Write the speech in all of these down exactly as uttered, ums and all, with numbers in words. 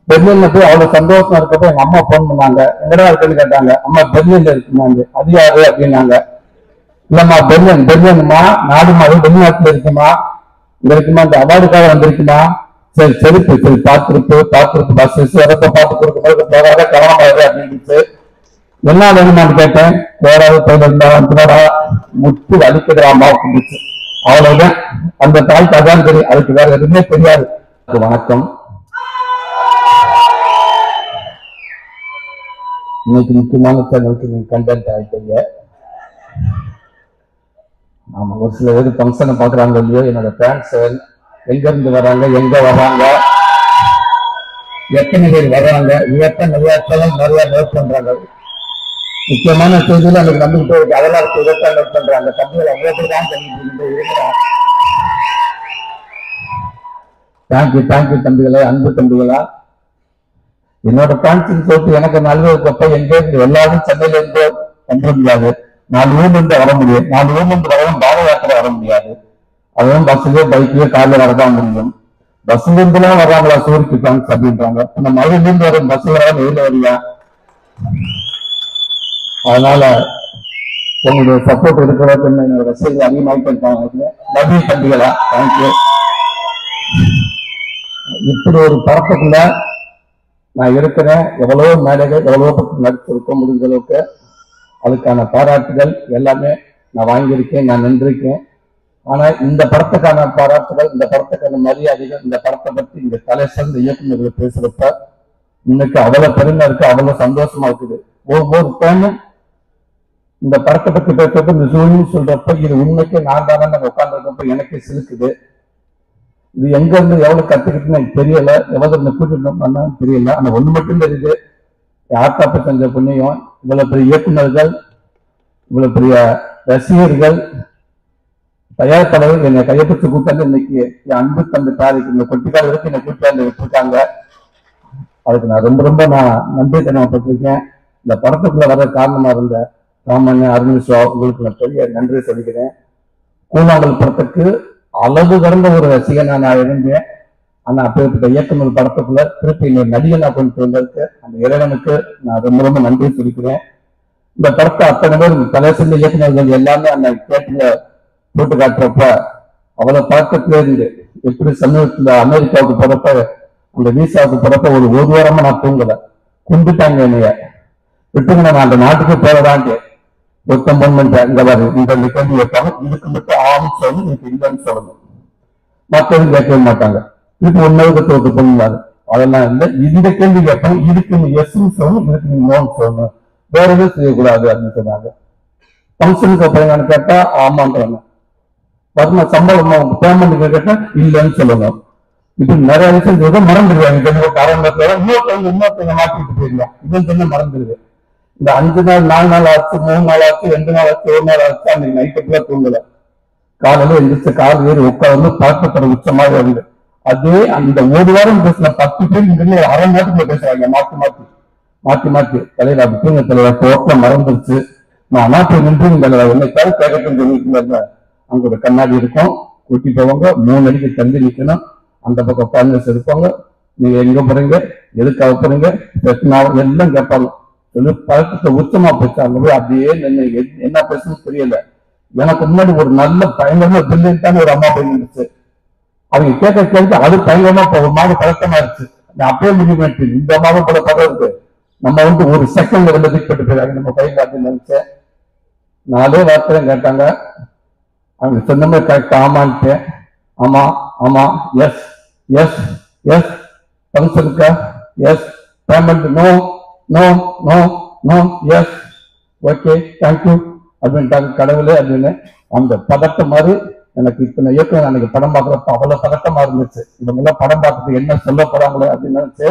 பெர்லின்ல போய் அவ்வளவு சந்தோஷமா இருக்கப்ப எங்க அம்மா போன் பண்ணாங்க, எங்கடா இருக்குன்னு கேட்டாங்க. அம்மா பெர்லின்ல இருக்குமாங்க. அது யாரு அப்படின்னாங்க. இல்லம்மா பெர்லின் பெர்லின்மா நாடு மாதிரி வெளிநாட்டுல இருக்குமா, இங்க இருக்குமா, இந்த அவார்டுக்காக வந்திருக்குமா. சரி செருப்பு சரி பார்த்துருக்கு பார்த்துருக்கு பஸ் வரப்ப பார்த்து கொடுக்க போறாத கவனமாரு அப்படின்னு என்ன வேணுமான்னு கேட்டேன். வேறாவது பயில இருந்தா முட்டு அடிக்கிற அம்மா இருந்துச்சு. அவ்வளவுதான். அந்த தாய்க்கு அதான் தெரியும், அதுக்கு வேற எதுவுமே தெரியாது. வணக்கம். இன்னைக்கு முக்கியமான சேனலுக்கு நீங்க கண்டென்ட் ஆகிட்டீங்க. ஆமா, ஒரு சில பேர் ஃபங்க்ஷனை பாக்குறாங்க இல்லையோ, என்னோட ஃபேன்ஸ் எங்க இருந்து வராங்க, எங்க வராங்க, எத்தனை பேர் வர்றாங்க, எத்தனை நிறைய நிறைய நோட் பண்றாங்க. முக்கியமான செய்தியில எனக்கு நம்பிக்கிட்டு இருக்கு. அதெல்லாம் இதை நோட் பண்றாங்க. தம்பிகள் அவ்வளவு பேர் தான் பண்ணிட்டு இருக்கிறாங்க. தேங்க்யூ தேங்க்யூ தம்பிகளா, அன்பு தம்பிகளா. என்னோட ஃபேன்ஸுக்கு சொல்லிட்டு எனக்கு நல்லதுக்கப்ப எங்கே எல்லாரும் சென்னையில இருந்து வந்துட முடியாது. நாலு ஊர்ல இருந்து வர முடியும். நாலு ஊர்ல இருந்து வரவும் பாத யாத்திரை வர முடியாது. அதுவும் பஸ்லயோ பைக்லயோ கார்ல வரதான் முடியும். பஸ்ல இருந்து எல்லாம் வர்றாங்களா சூருக்கு ஃபேன்ஸ் அப்படின்றாங்க. நம்ம மழையில இருந்து வரும் பஸ்ல வர வெயில வரல. அதனால உங்களுடைய சப்போர்ட் இருக்கிறதுக்கு என்னோட ரசிகர்கள் அதிகமாகிட்டு நன்றி தம்பிகளா. தேங்க்யூ. இப்படி ஒரு பரப்புக்குள்ள நான் இருக்கிறேன். எவ்வளவோ மேடைகள் எவ்வளவோ பக்கம் நடிச்சிருக்க முடிஞ்ச அளவுக்கு அதுக்கான பாராட்டுகள் எல்லாமே நான் வாங்கியிருக்கேன், நான் நின்றிருக்கேன். ஆனா இந்த படத்துக்கான பாராட்டுகள், இந்த படத்துக்கான மரியாதைகள், இந்த படத்தை பத்தி இந்த தலை சிறந்த இயக்குநர்கள் பேசுறப்ப இன்னைக்கு அவ்வளவு பெருமை இருக்கு, அவ்வளவு சந்தோஷமா இருக்குது. ஒவ்வொரு டைமும் இந்த படத்தை பத்தி பேசுறப்ப இந்த சூழ்நிலை சொல்றப்ப இது உண்மைக்கு நான் தானே நாங்க உட்கார்ந்துருக்கப்ப எனக்கு சிலுக்குது. இது எங்க இருந்து எவ்வளவு கத்துக்கிட்டுன்னு எனக்கு தெரியல, எவ்வளவு இருந்து கூட்டிட்டு பண்ணான்னு தெரியல. ஆனா ஒண்ணு மட்டும் தெரியுது, யார்த்தாப்ப செஞ்ச புண்ணியம். இவ்வளவு பெரிய இயக்குநர்கள், இவ்வளவு பெரிய ரசிகர்கள், தயாரிப்பாளர்கள் என்னை கையெழுத்து கூட்டாந்து இன்னைக்கு என் அன்பு தந்தை தாரிக்கு இந்த கொட்டிக்கால வரைக்கும் என்னை கூட்டாந்து விட்டுருக்காங்க. அதுக்கு நான் ரொம்ப ரொம்ப நான் நன்றி தெரிவிப்பட்டிருக்கேன். இந்த படத்துக்குள்ள வர காரணமா இருந்த ராமண்ண அருணேஸ்வா உங்களுக்கு நான் பெரிய நன்றி சொல்லிக்கிறேன். கூழாங்கல் படத்துக்கு அளவு கடந்த ஒரு ரசிகனா நான் இருந்தேன். ஆனா அப்பேற்பட்ட இயக்குநர் படத்துக்குள்ள திருப்பி இன்னொரு நடிகனா கொண்டு வந்ததுக்கு அந்த இறைவனுக்கு நான் ரொம்ப ரொம்ப நன்றி சொல்லிக்கிறேன். இந்த படத்தை அத்தனை பேர் தலை சிறந்த இயக்குநர்கள் எல்லாமே அந்த கேட்டுல போட்டு காட்டுறப்ப அவ்வளவு பழக்கத்துல இருந்து எப்படி சமீபத்துல அமெரிக்காவுக்கு போறப்ப அந்த வீசாவுக்கு போறப்ப ஒரு ஒரு வாரமா நான் தூங்கல. கும்பிட்டாங்க என்னைய, விட்டுங்க நான் அந்த நாட்டுக்கு போறதாங்க ஒருத்தம் பண்ண இந்த மாதிரி இந்த கேள்வி வைப்பாங்க. இதுக்கு மட்டும் ஆம் சொல்லணும், இதுக்கு இல்லைன்னு சொல்லணும், மற்றவங்க கேட்கவே மாட்டாங்க. இதுக்கு ஒன்னவுக்கு தோற்று பண்ணுவாரு. அதெல்லாம் இல்லை. இந்த கேள்வி கேட்பாங்க, இதுக்கு நீ எஸ்ன்னு சொல்லணும், இதுக்கு நீ நோன்னு சொல்லணும், வேற எதுவும் செய்யக்கூடாது அப்படின்னு சொன்னாங்க. ஃபங்க்ஷனுக்கு போறீங்கன்னு கேட்டா ஆமான்றாங்க. வர்ண சம்பளம் பேமெண்ட் கேட்டா இல்லைன்னு சொல்லணும். இப்ப நிறைய விஷயம் சொல்ல மறந்துடுவாங்க. காரணத்துல இன்னொருத்தவங்க இன்னொருத்தவங்க மாற்றிட்டு போயிருந்தோம். இதுன்னு சொன்ன மறந்துடுது. இந்த அஞ்சு நாள் நாலு நாள் ஆச்சு, மூணு நாள் ஆச்சு, ரெண்டு நாள் ஆச்சு, ஒரு நாள் ஆச்சு, அன்னைக்கு நைட்டுக்குள்ள தூங்கல. காலையில எந்திரிச்ச கால் ஏறி உட்காந்து பழக்கத்தோட உச்சமாக இருந்து அதே அந்த ஒரு வாரம் பேசின பத்து பேர் இங்க அரை நேரத்துக்குள்ள பேசுறாங்க. மாத்தி மாத்தி மாத்தி மாத்தி தலையில அப்படி தூங்க தலைவா தோட்ட மறந்துருச்சு. நான் நாட்டு நின்று தலைவா என்னைக்காவது கேட்கட்டும் சொல்லிட்டு அங்க ஒரு கண்ணாடி இருக்கும், கூட்டி போவாங்க. மூணு அடிக்கு தள்ளி நிக்கணும். அந்த பக்கம் பேனல்ஸ் இருப்பாங்க. நீங்க எங்க போறீங்க, எதுக்காக போறீங்க, எல்லாம் கேட்பாங்க. சொல்லி பழக்கத்தை உச்சமா போச்சு. அங்க போய் அப்படியே நின்று என்ன பேசணும்னு தெரியல. எனக்கு முன்னாடி ஒரு நல்ல பயங்கரமா பிரில்லியன்டான ஒரு அம்மா போய் இருந்துச்சு. அவங்க கேட்க கேட்க அது பயங்கரமா ஒரு மாதிரி பழக்கமா இருந்துச்சு. நான் அப்பயே முடிவு இந்த அம்மாவும் போல படம் இருக்கு, நம்ம வந்து ஒரு செகண்ட் ரெண்டு திக்கப்பட்டு போயிடாங்க நம்ம பையன் காட்டுன்னு நினைச்சேன். நாலே வார்த்தை கேட்டாங்க. அவங்க சொன்ன மாதிரி கரெக்ட் ஆமான்ட்டு. ஆமா ஆமா எஸ் எஸ் எஸ் ஃபங்க்ஷனுக்கா yes, payment no no no no yes, okay thank you அப்படின்ட்டாங்க. கடவுளே அப்படின்னு அந்த பதட்டம் மாதிரி எனக்கு இத்தனை இயக்கம் அன்னைக்கு படம் பார்க்குறப்ப அவ்வளவு பதட்டமா இருந்துச்சு. இவங்கெல்லாம் படம் பார்த்துட்டு என்ன சொல்ல போறாங்களே அப்படின்னு நினைச்சு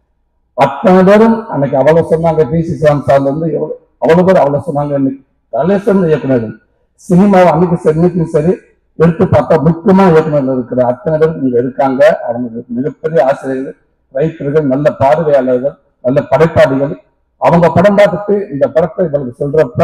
அத்தனை பேரும் அன்னைக்கு அவ்வளவு சொன்னாங்க. பி சி சான் சார்ல இருந்து எவ்வளவு அவ்வளவு பேர் அவ்வளவு சொன்னாங்க. இன்னைக்கு தலை சிறந்த இயக்குநர்கள் சினிமாவை அன்னைக்கு இன்னைக்கும் சரி எடுத்து பார்த்தா முக்கியமான இயக்குநர்கள் இருக்கிற அத்தனை பேர் இங்க இருக்காங்க. அவங்க மிகப்பெரிய ஆசிரியர்கள், ரைட்டர்கள், நல்ல பார்வையாளர்கள், நல்ல படைப்பாளிகள். அவங்க படம் பார்த்துட்டு இந்த படத்தை இவங்களுக்கு சொல்றப்ப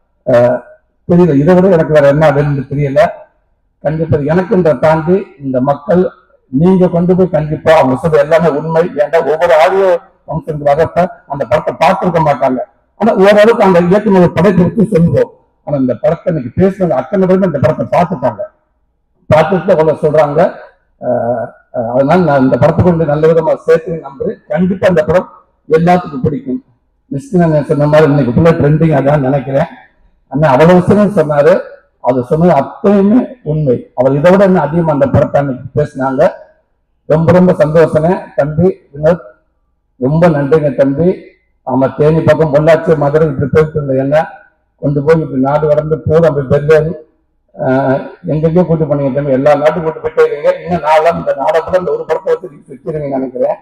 தெரியல, இதை விட எனக்கு வேற என்ன அப்படின்னு தெரியல. கண்டிப்பா எனக்கு இந்த தாண்டி இந்த மக்கள் நீங்க கொண்டு போய் கண்டிப்பா அவங்க சொல்ற எல்லாமே உண்மை. ஏன்டா ஒவ்வொரு ஆடியோ ஃபங்க்ஷனுக்கு வரப்ப அந்த படத்தை பார்த்துருக்க மாட்டாங்க. ஆனா ஓரளவுக்கு அந்த இயக்குனர் படத்தை பற்றி சொல்லுவோம். ஆனா இந்த படத்தை இன்னைக்கு பேசுறது அத்தனை பேரும் இந்த படத்தை பார்த்துட்டாங்க. பார்த்துட்டு அவ்வளவு சொல்றாங்க. அதனால நான் இந்த படத்தை கொண்டு நல்ல விதமா சேர்த்து நம்புறேன். கண்டிப்பா இந்த படம் எல்லாத்துக்கும் பிடிக்கும். மிஸ்கின் சொன்ன மாதிரி இன்னைக்கு ஃபுல்லா ட்ரெண்டிங் அதான் நினைக்கிறேன். அண்ணா அவ்வளவு விஷயம் சொன்னாரு. அது சொன்னது அத்தனையுமே உண்மை. அவர் இதை விட இன்னும் அதிகமா அந்த படத்தை பேசினாங்க. ரொம்ப ரொம்ப சந்தோஷமே தம்பி வினோத், ரொம்ப நன்றிங்க தம்பி. ஆமா, தேனி பக்கம் பொள்ளாச்சி மதுரை இப்படி போயிட்டு இருந்த என்ன கொண்டு போய் இப்படி நாடு கடந்து போதும் அப்படி பெரிய எங்கெங்கயோ கூட்டு பண்ணீங்க தம்பி. எல்லா நாட்டுக்கும் கூட்டு போயிட்டே இருக்கீங்க. இன்னும் நாலாம் இந்த நாடை கூட இந்த ஒரு படத்தை வச்சு வச்சிருக்கீங்கன்னு நினைக்கிறேன்.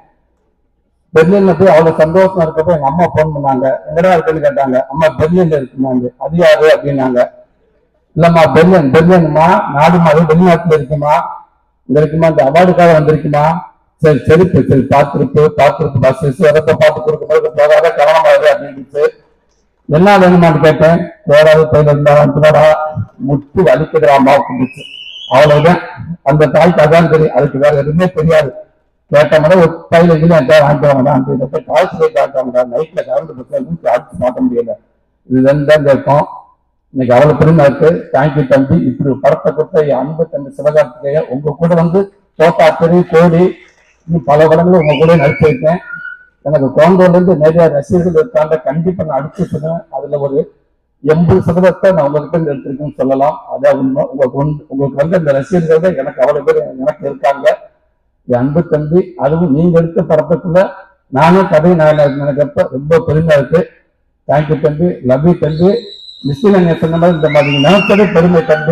பெர்லின்ல போய் அவ்வளவு சந்தோஷமா இருக்கப்போ எங்க அம்மா போன் பண்ணாங்க. எங்கடா இருக்குன்னு கேட்டாங்க. அம்மா பெர்லின்ல இருக்குமாங்க. அது யாரு அப்படின்னாங்க. இல்லம்மா பெர்லின் பெர்லின்மா நாடு மாதிரி வெளிநாட்டுல இருக்குமா, இங்க இருக்குமா, இந்த அவார்டுக்காக வந்திருக்குமா. சரி சரி சரி பார்த்துருக்கு பார்த்துருக்கு பஸ் வரப்ப பார்த்து கொடுக்கும்போது போகாத கவனமாகுது அப்படின்னு என்ன வேணுமான்னு கேட்டேன். போராது பயில இருந்தாடா முட்டு வலிக்குறாமா அப்படிச்சு. அவ்வளவுதான். அந்த தாய்க்கு அதான் தெரியும். அதுக்கு வேற எதுவுமே தெரியாது. கேட்ட மாதிரி ஒரு பயில வாங்கிட்டு காய்ச்சலை காட்டாங்க. நைட்ல கரண்ட் பஸ் அடிச்சு மாட்ட முடியல. இதுதான் தான் கேட்கும். இன்னைக்கு அவ்வளவு பெருமை இருக்கு. தேங்க்யூ தம்பி. இப்படி படத்தை கொடுத்த அன்பு தம்பி சிவகார்த்திகேய உங்க கூட வந்து தோட்டா பெரிய கோடி இன்னும் பல படங்களும் உங்க கூட நடிச்சு வைத்தேன். எனக்கு கோண்டோல இருந்து நிறைய ரசிகர்கள் இருக்காங்க. கண்டிப்பா நான் அடிச்சு சொன்னேன். அதுல ஒரு எண்பது சதவீதத்தை நான் உங்ககிட்ட இருந்து எடுத்திருக்கேன்னு சொல்லலாம். அதான் உண்மை. உங்களுக்கு உங்களுக்கு வந்து இந்த ரசிகர்கள் தான் எனக்கு அவ்வளவு பேர் எனக்கு இருக்காங்க. என் அன்பு தம்பி, அதுவும் நீங்க எடுத்த படத்துக்குள்ள நானே கதை நான் நினைக்கிறப்ப ரொம்ப பெருமையா இருக்கு. தேங்க்யூ தம்பி. லவ் யூ தம்பி. மிஸ்ஸில் சொன்ன மாதிரி இந்த மாதிரி நினைச்சதே பெருமை தம்பி.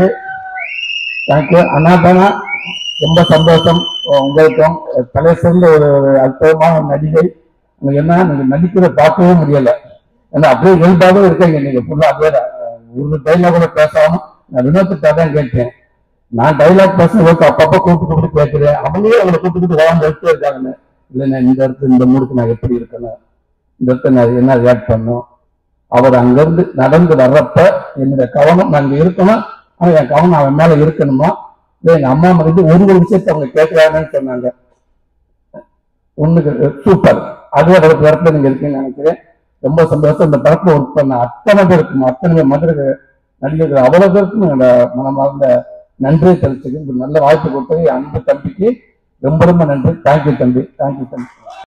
தேங்க்யூ அண்ணாதானா. ரொம்ப சந்தோஷம். உங்களுக்கும் தலை சிறந்த ஒரு அற்புதமான நடிகை. உங்களுக்கு என்ன நீங்க நடிக்கிறத பார்க்கவே முடியல. ஏன்னா அப்படியே இயல்பாகவே இருக்கீங்க. நீங்க ஃபுல்லா அப்படியே ஒரு டைலாக் கூட பேசாம நான் வினோத்திட்டா தான் கேட்டேன். நான் டைலாக் பேசுறதுக்கு அப்பப்போ கூப்பிட்டு கூப்பிட்டு கேட்கிறேன். அவங்களே அவங்களை கூப்பிட்டு வாழ்ந்து எடுத்து இருக்காங்கன்னு. இல்லைன்னா இந்த இடத்துல இந்த மூடுக்கு நான் எப்படி இருக்கணும், இந்த இடத்துல நான் என்ன ரியாக்ட் பண்ணும். அவர் அங்கிருந்து நடந்து வர்றப்ப என்னுடைய கவனம் நான் இங்க இருக்கணும். ஆனா என் கவனம் அவன் மேல இருக்கணுமா. இல்லை எங்க அம்மா மருந்து ஒரு ஒரு விஷயத்தை அவங்க கேட்கிறாங்கன்னு சொன்னாங்க. ஒண்ணுக்கு சூப்பர். அதே இடத்துல நீங்க இருக்கீங்கன்னு நினைக்கிறேன். ரொம்ப சந்தோஷம். இந்த படத்துல ஒர்க் பண்ண அத்தனை பேருக்கும் அத்தனை பேர் மதுரை நடிகர்கள் அவ்வளவு பேருக்கும் என்னோட மனமார்ந்த நன்றியை தெரிவிச்சுக்கு நல்ல வாய்ப்பு கொடுத்தது அன்பு தம்பிக்கு ரொம்ப ரொம்ப நன்றி. தேங்க்யூ தம்பி. தேங்க்யூ தம்பி.